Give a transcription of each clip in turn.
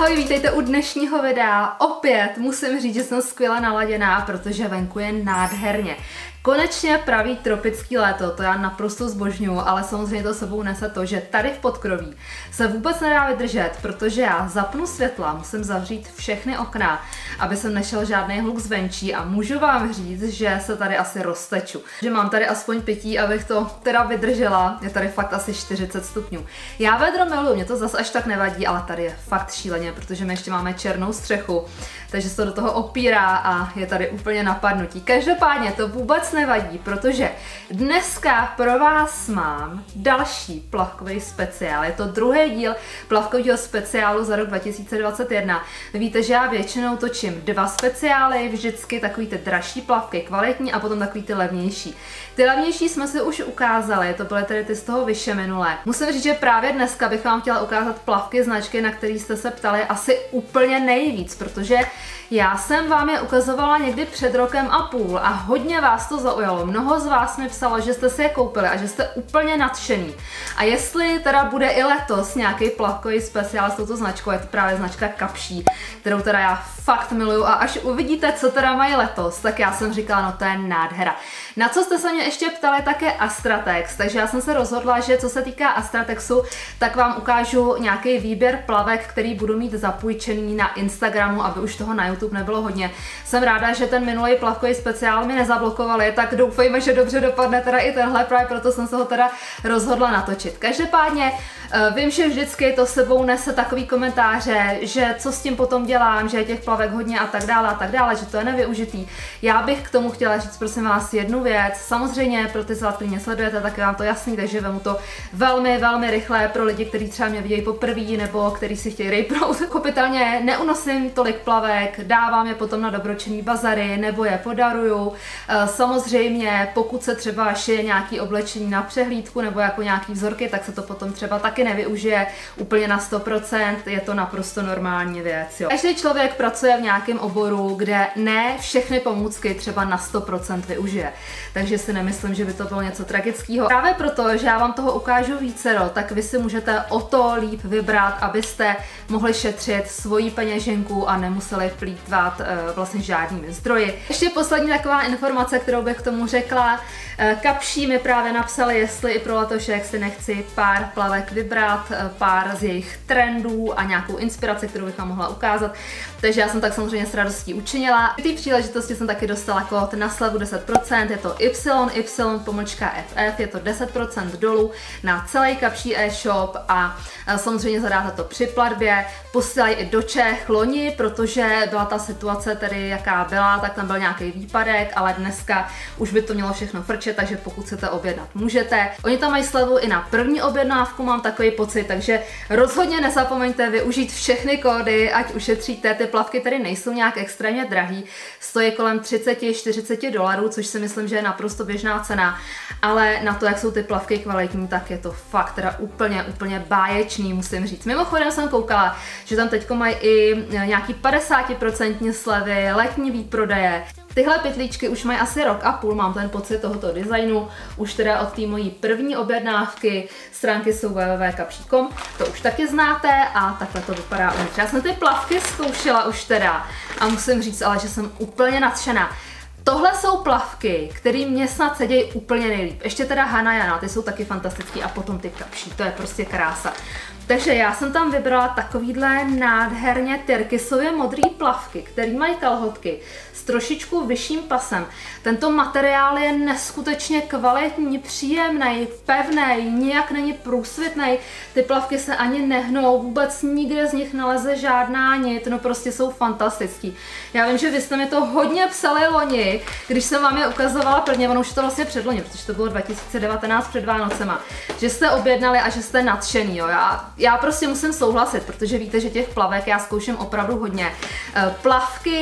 Ahoj, vítejte u dnešního videa. Opět musím říct, že jsem skvěle naladěná, protože venku je nádherně. Konečně pravý tropický léto, to já naprosto zbožňuju, ale samozřejmě to sebou nese to, že tady v podkroví se vůbec nedá vydržet, protože já zapnu světla, musím zavřít všechny okna, aby sem nešel žádný hluk zvenčí a můžu vám říct, že se tady asi rozteču. Že mám tady aspoň pití, abych to teda vydržela, je tady fakt asi 40 stupňů. Já vedro miluju, mě to zase až tak nevadí, ale tady je fakt šíleně, protože my ještě máme černou střechu, takže se to do toho opírá a je tady úplně napadnutí. Každopádně to vůbec nevadí, protože dneska pro vás mám další plavkový speciál. Je to druhý díl plavkového speciálu za rok 2021. Víte, že já většinou točím dva speciály, vždycky takový ty dražší plavky, kvalitní a potom takový ty levnější. Ty levnější jsme si už ukázali, to byly tady ty z toho vyše minulé. Musím říct, že právě dneska bych vám chtěla ukázat plavky značky, na který jste se ptali asi úplně nejvíc, protože já jsem vám je ukazovala někdy před rokem a půl a hodně vás to zaujalo. Mnoho z vás mi psalo, že jste si je koupili a že jste úplně nadšený. A jestli teda bude i letos nějaký plavkový speciál s touto značkou, je to právě značka Kapší, kterou teda já fakt miluju a až uvidíte, co teda mají letos, tak já jsem říkala, no to je nádhera. Na co jste se mě ještě ptali, také Astratex, takže já jsem se rozhodla, že co se týká Astratexu, tak vám ukážu nějaký výběr plavek, který budu mít zapůjčený na Instagramu, aby už toho na YouTube nebylo hodně. Jsem ráda, že ten minulý plavkový speciál mi nezablokovali, tak doufejme, že dobře dopadne teda i tenhle, právě proto jsem se ho teda rozhodla natočit. Každopádně vím, že vždycky to sebou nese takový komentáře, že co s tím potom dělám, že je těch plavek hodně a tak dále, že to je nevyužitý. Já bych k tomu chtěla říct, prosím vás, jednu věc. Samozřejmě pro ty z vás, kteří mě sledujete, tak je vám to jasný, takže vemu to velmi rychle pro lidi, kteří třeba mě vidějí poprvé nebo kteří si chtějí rejpnout. Chopitelně neunosím tolik plavek, dávám je potom na dobročinný bazary nebo je podaruju. Samozřejmě, pokud se třeba šije nějaký oblečení na přehlídku nebo jako nějaký vzorky, tak se to potom třeba taky nevyužije úplně na 100%, je to naprosto normální věc. Jo. Každý člověk pracuje v nějakém oboru, kde ne všechny pomůcky třeba na 100% využije. Takže si nemyslím, že by to bylo něco tragického. Právě proto, že já vám toho ukážu vícero, tak vy si můžete o to líp vybrat, abyste mohli šetřit svoji peněženku a nemuseli plýtvat vlastně žádnými zdroji. Ještě poslední taková informace, kterou bych k tomu řekla. Kapší mi právě napsali, jestli i pro letošek si nechci pár plavek vybrat, pár z jejich trendů a nějakou inspiraci, kterou bych vám mohla ukázat. Takže já jsem tak samozřejmě s radostí učinila. V té příležitosti jsem taky dostala kód na slevu 10%, je to YY-FF, je to 10% dolů na celý Kapší e-shop a samozřejmě zadáte to při platbě. Posílají i do Čech loni, protože byla ta situace tedy jaká byla, tak tam byl nějaký výpadek, ale dneska už by to mělo všechno frčet, takže pokud chcete objednat, můžete. Oni tam mají slevu i na první objednávku, mám takový pocit, takže rozhodně nezapomeňte využít všechny kódy, ať ušetříte. Ty plavky tedy nejsou nějak extrémně drahý, stojí kolem $30–40, což si myslím, že je naprosto běžná cena, ale na to, jak jsou ty plavky kvalitní, tak je to fakt teda úplně báječný, musím říct. Mimochodem jsem koukala, že tam teďko mají i nějaký 50% slevy, letní výprodeje. Tyhle pytlíčky už mají asi rok a půl, mám ten pocit tohoto designu, už teda od té mojí první objednávky, stránky jsou www.kapší.com, to už taky znáte a takhle to vypadá uvnitř. Já jsem ty plavky zkoušela už teda a musím říct ale, že jsem úplně nadšená. Tohle jsou plavky, které mě snad sedějí úplně nejlíp. Ještě teda Hanayana, ty jsou taky fantastický a potom ty Kapší, to je prostě krása. Takže já jsem tam vybrala takovýhle nádherně tyrkysově modrý plavky, který mají kalhotky s trošičku vyšším pasem. Tento materiál je neskutečně kvalitní, příjemný, pevný, nijak není průsvitný. Ty plavky se ani nehnou, vůbec nikde z nich neleze žádná nit, no prostě jsou fantastický. Já vím, že vy jste mi to hodně psali loni, když jsem vám je ukazovala prvně, ono už to vlastně předloni, protože to bylo 2019 před Vánocema, že jste objednali a že jste nadšený, jo. Já prostě musím souhlasit, protože víte, že těch plavek já zkouším opravdu hodně. Plavky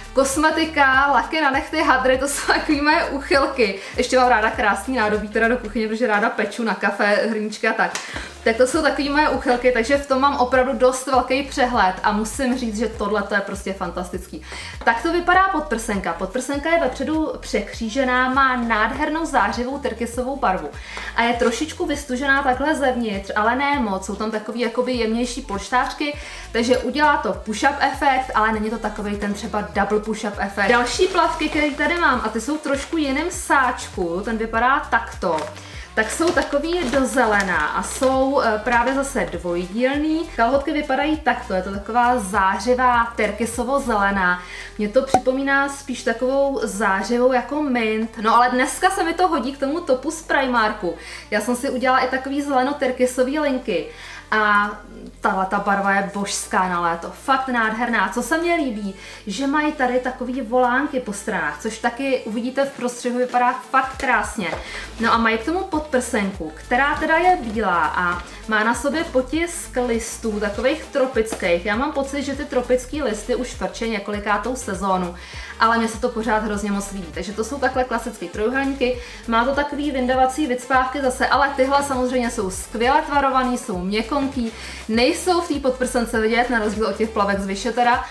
Kosmetika, laky na nehty, hadry, to jsou takový moje úchylky. Ještě mám ráda krásný nádobí teda do kuchyně, protože ráda peču na kafe, hrníčky a tak. Tak to jsou takový moje úchylky, takže v tom mám opravdu dost velký přehled a musím říct, že tohle je prostě fantastický. Tak to vypadá podprsenka. Podprsenka je vepředu překřížená, má nádhernou zářivou tyrkysovou barvu a je trošičku vystužená takhle zevnitř, ale ne moc, jsou tam takový jakoby jemnější polštářky, takže udělá to push-up efekt, ale není to takový ten třeba double push-up efekt. Další plavky, které tady mám, a ty jsou trošku jiným sáčku, ten vypadá takto. Tak jsou takový do zelená a jsou právě zase dvojdílný. Kalhotky vypadají takto, je to taková zářivá tyrkysovo-zelená. Mně to připomíná spíš takovou zářivou jako mint. No ale dneska se mi to hodí k tomu topu z Primarku. Já jsem si udělala i takový zeleno-tyrkysový linky. A ta barva je božská na léto, fakt nádherná. Co se mně líbí, že mají tady takový volánky po stranách, což taky uvidíte v prostřihu, vypadá fakt krásně. No a mají k tomu podprsenku, která teda je bílá a má na sobě potisk listů, takových tropických. Já mám pocit, že ty tropické listy už frčí několikátou sezónu, ale mně se to pořád hrozně moc líbí. Takže to jsou takhle klasické trojúhelníky. Má to takový vyndavací vycpávky zase, ale tyhle samozřejmě jsou skvěle tvarovaný, jsou měkonký, nejsou v té podprsence vidět, na rozdíl od těch plavek z Vyše teda.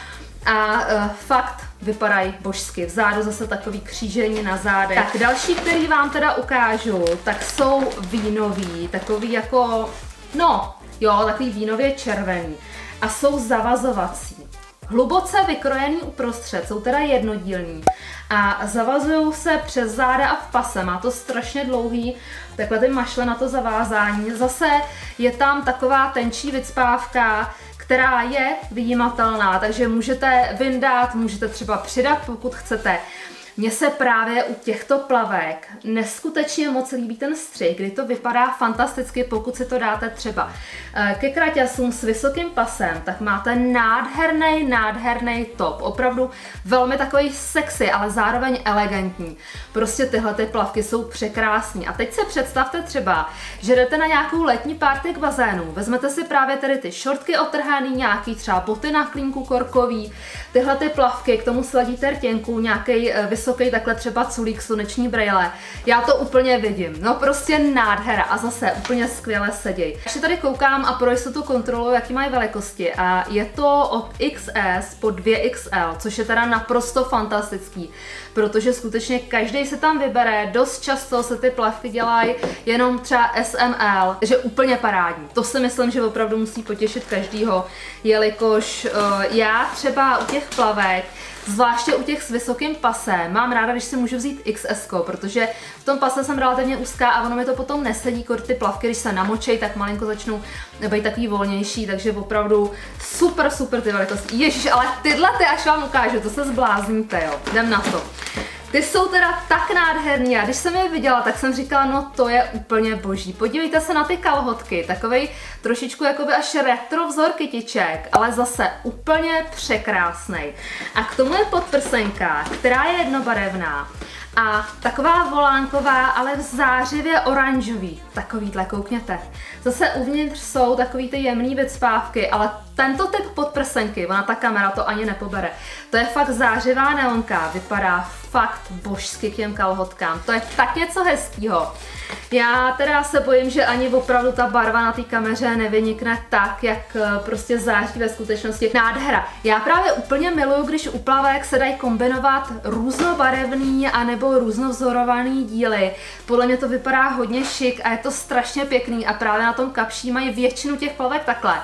A fakt vypadají božsky. Vzadu zase takový křížení na zádech. Tak další, který vám teda ukážu, tak jsou vínový, takový jako, no jo, takový vínově červený. A jsou zavazovací. Hluboce vykrojený uprostřed, jsou teda jednodílní a zavazují se přes záda a v pase. Má to strašně dlouhý, takhle ty mašle na to zavázání. Zase je tam taková tenčí vycpávka, která je vyjímatelná, takže můžete vyndat, můžete třeba přidat, pokud chcete. Mně se právě u těchto plavek neskutečně moc líbí ten střih, kdy to vypadá fantasticky, pokud si to dáte třeba ke kraťasům s vysokým pasem, tak máte nádherný top. Opravdu velmi takový sexy, ale zároveň elegantní. Prostě tyhle ty plavky jsou překrásní. A teď se představte třeba, že jdete na nějakou letní party k bazénu, vezmete si právě tady ty šortky otrhaný, nějaký třeba boty na klínku korkový, tyhle ty plavky, k tomu sladíte rtěnku, nějaký vysoký takhle třeba culík, sluneční brejle. Já to úplně vidím. No prostě nádhera a zase úplně skvěle seděj. Ještě tady koukám a pro jistotu kontroluji, jaký mají velikosti a je to od XS po 2XL, což je teda naprosto fantastický, protože skutečně každý se tam vybere, dost často se ty plavky dělají jenom třeba SML, takže úplně parádní. To si myslím, že opravdu musí potěšit každýho, jelikož já třeba u těch plavek, zvláště u těch s vysokým pasem, mám ráda, když si můžu vzít XS, protože v tom pase jsem relativně úzká a ono mi to potom nesedí, ty plavky, když se namočej, tak malinko začnou být takový volnější, takže opravdu super ty velikosti. Ježiš, ale tyhle ty, až vám ukážu, to se zblázníte, jo, jdem na to. Ty jsou teda tak nádherný a když jsem je viděla, tak jsem říkala, no to je úplně boží. Podívejte se na ty kalhotky, takovej trošičku jakoby až retro vzor kytiček, ale zase úplně překrásnej. A k tomu je podprsenka, která je jednobarevná a taková volánková, ale v zářivě oranžový. Takovýhle, koukněte. Zase uvnitř jsou takový ty jemný vycpávky, ale tento typ podprsenky, ona ta kamera to ani nepobere. To je fakt zářivá neonka, vypadá fakt božsky k těm kalhotkám. To je tak něco hezkýho. Já teda se bojím, že ani opravdu ta barva na té kameře nevynikne tak, jak prostě září ve skutečnosti. Nádhera. Já právě úplně miluju, když u plavek se dají kombinovat různobarevný anebo různovzorovaný díly. Podle mě to vypadá hodně šik a je to strašně pěkný a právě na tom kapší mají většinu těch plavek takhle.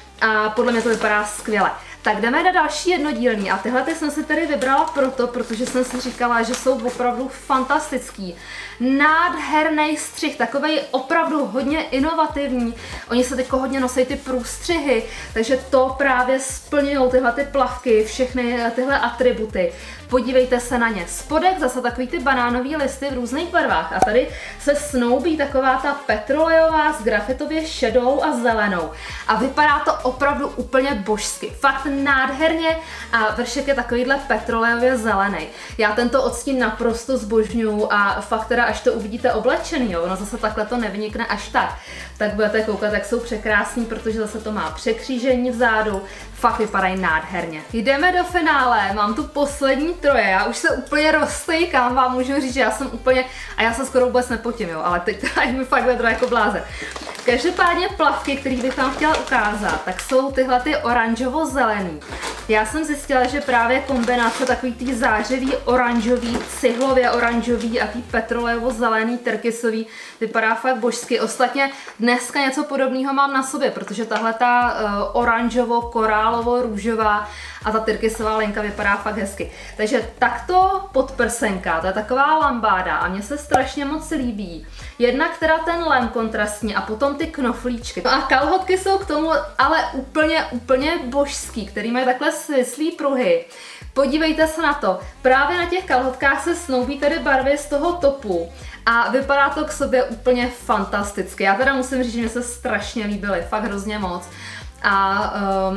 A podle mě to vypadá skvěle. Tak jdeme na další jednodílný a tyhle jsem si tady vybrala protože jsem si říkala, že jsou opravdu fantastický. Nádherný střih, takovej opravdu hodně inovativní. Oni se teď hodně nosí ty průstřihy, takže to právě splňují tyhle ty plavky, všechny tyhle atributy. Podívejte se na ně. Spodek zase takový ty banánový listy v různých barvách a tady se snoubí taková ta petrolejová s grafitově šedou a zelenou. A vypadá to opravdu úplně božsky. Fakt nádherně a vršek je takovýhle petrolejově zelený. Já tento odstín naprosto zbožňuju a fakt teda, až to uvidíte oblečený, jo, ono zase takhle to nevynikne až tak budete koukat, jak jsou překrásný, protože zase to má překřížení vzadu, fakt vypadají nádherně. Jdeme do finále, mám tu poslední troje, já už se úplně rozstejkám, vám můžu říct, že já jsem úplně, a já se skoro vůbec nepotím, jo, ale teď teda mi fakt vedro jako blázen. Každopádně plavky, které bych vám chtěla ukázat, tak jsou tyhle ty oranžovo-zelený. Já jsem zjistila, že právě kombinace takový tý zářivý oranžový, cihlově oranžový a tý petrolejovo-zelený, terkysový vypadá fakt božsky. Ostatně dneska něco podobného mám na sobě, protože tahle ta oranžovo-korálovo-růžová a ta tyrkysová linka vypadá fakt hezky. Takže takto podprsenka, to je taková lambáda a mně se strašně moc líbí. Jednak teda ten lem kontrastní a potom ty knoflíčky. No a kalhotky jsou k tomu ale úplně božský, který mají takhle svislý pruhy. Podívejte se na to, právě na těch kalhotkách se snoubí tady barvy z toho topu a vypadá to k sobě úplně fantasticky. Já teda musím říct, že mě se strašně líbily, fakt hrozně moc. A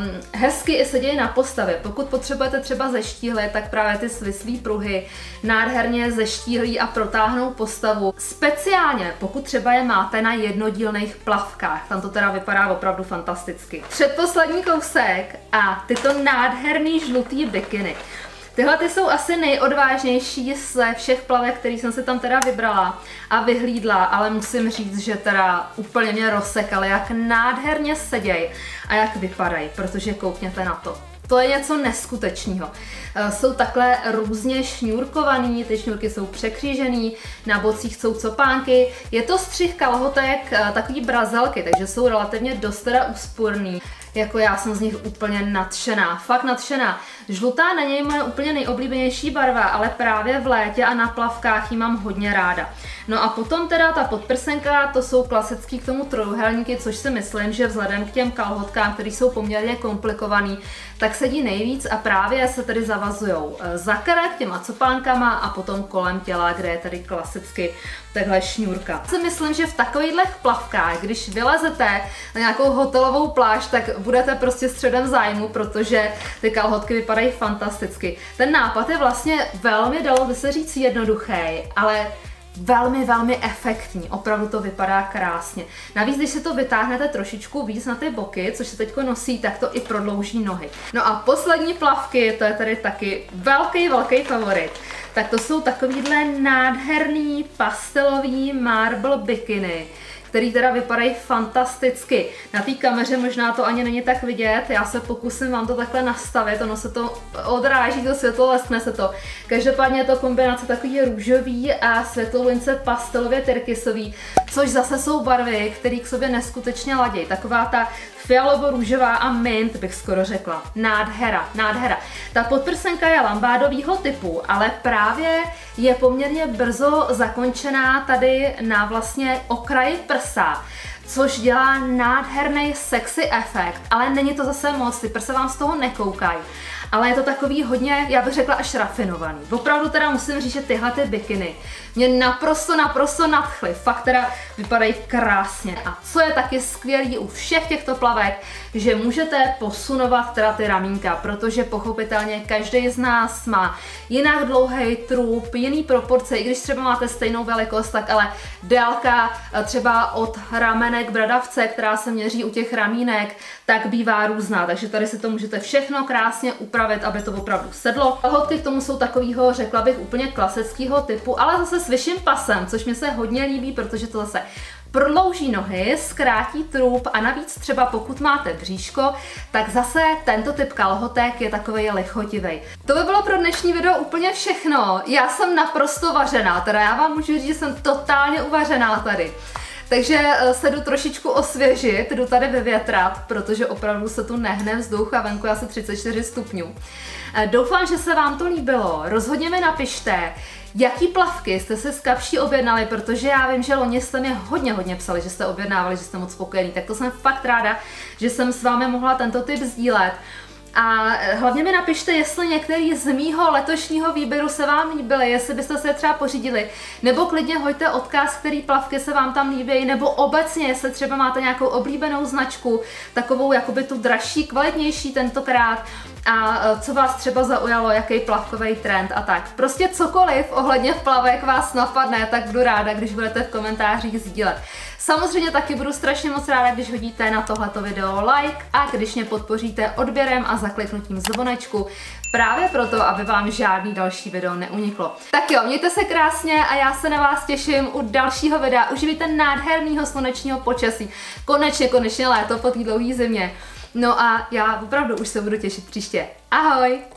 hezky i sedějí na postavě. Pokud potřebujete třeba zeštíhlit, tak právě ty svislý pruhy nádherně zeštíhlí a protáhnou postavu. Speciálně, pokud třeba je máte na jednodílných plavkách, tam to teda vypadá opravdu fantasticky. Předposlední kousek a tyto nádherný žlutý bikiny. Tyhle ty jsou asi nejodvážnější ze všech plavek, který jsem si tam teda vybrala a vyhlídla, ale musím říct, že teda úplně mě rozsekaly, jak nádherně seděj a jak vypadají, protože koukněte na to. To je něco neskutečného. Jsou takhle různě šňůrkovaný, ty šňůrky jsou překřížený, na bocích jsou copánky. Je to střih kalhotek, takový brazelky, takže jsou relativně dost teda úsporný. Jako já jsem z nich úplně nadšená, fakt nadšená. Žlutá není moje úplně nejoblíbenější barva, ale právě v létě a na plavkách ji mám hodně ráda. No a potom teda ta podprsenka, to jsou klasický k tomu trojuhelníky, což si myslím, že vzhledem k těm kalhotkám, které jsou poměrně komplikovaný, tak sedí nejvíc a právě se tedy zavazujou za krk těma copánkama a potom kolem těla, kde je tady klasicky takhle šňůrka. Si myslím, že v takovýchhle plavkách, když vylezete na nějakou hotelovou pláž, tak budete prostě středem zájmu, protože ty kalhotky vypadají fantasticky. Ten nápad je vlastně velmi, dalo by se říct, jednoduchý, ale velmi efektní, opravdu to vypadá krásně. Navíc, když se to vytáhnete trošičku víc na ty boky, což se teďko nosí, tak to i prodlouží nohy. No a poslední plavky, to je tady taky velký favorit. Tak to jsou takovýhle nádherný pastelový marble bikiny, který teda vypadají fantasticky. Na té kameře možná to ani není tak vidět, já se pokusím vám to takhle nastavit, ono se to odráží, to světlo, leskne se to. Každopádně je to kombinace takový růžový a světlovince pastelově tyrkysový, což zase jsou barvy, které k sobě neskutečně ladí. Taková ta fialovo-růžová a mint, bych skoro řekla. Nádhera. Ta podprsenka je lambádovýho typu, ale právě je poměrně brzo zakončená tady na vlastně okraji prsa, což dělá nádherný sexy efekt, ale není to zase moc, ty prsa vám z toho nekoukají. Ale je to takový hodně, já bych řekla, až rafinovaný. Opravdu teda musím říct, že tyhle ty bikiny mě naprosto nadchly. Fakt teda vypadají krásně. A co je taky skvělý u všech těchto plavek, že můžete posunovat teda ty ramínka, protože pochopitelně každý z nás má jinak dlouhý trup, jiný proporce, i když třeba máte stejnou velikost, tak ale délka třeba od ramenek bradavce, která se měří u těch ramínek, tak bývá různá. Takže tady si to můžete všechno krásně upravit, aby to opravdu sedlo. Kalhotky k tomu jsou takového, řekla bych, úplně klasického typu, ale zase s vyšším pasem, což mi se hodně líbí, protože to zase prodlouží nohy, zkrátí trup a navíc třeba pokud máte bříško, tak zase tento typ kalhotek je takovej lichotivej. To by bylo pro dnešní video úplně všechno. Já jsem naprosto vařená, teda já vám můžu říct, že jsem totálně uvařená tady. Takže se jdu trošičku osvěžit, jdu tady vyvětrat, protože opravdu se tu nehne vzduch a venku je asi 34 stupňů. Doufám, že se vám to líbilo. Rozhodně mi napište, jaký plavky jste se s Kapší objednali, protože já vím, že loni jste mě hodně psali, že jste objednávali, že jste moc spokojení, tak to jsem fakt ráda, že jsem s vámi mohla tento tip sdílet. A hlavně mi napište, jestli některý z mýho letošního výběru se vám líbily, jestli byste se je třeba pořídili, nebo klidně hoďte odkaz, který plavky se vám tam líbí, nebo obecně, jestli třeba máte nějakou oblíbenou značku, takovou jakoby tu dražší, kvalitnější tentokrát, a co vás třeba zaujalo, jaký plavkový trend a tak. Prostě cokoliv ohledně plavek vás napadne, tak budu ráda, když budete v komentářích sdílet. Samozřejmě taky budu strašně moc ráda, když hodíte na tohleto video like a když mě podpoříte odběrem a zakliknutím zvonečku, právě proto, aby vám žádný další video neuniklo. Tak jo, mějte se krásně a já se na vás těším u dalšího videa. Užijte nádherného slunečního počasí. Konečně léto po té dlouhé zimě. No a já opravdu už se budu těšit příště. Ahoj!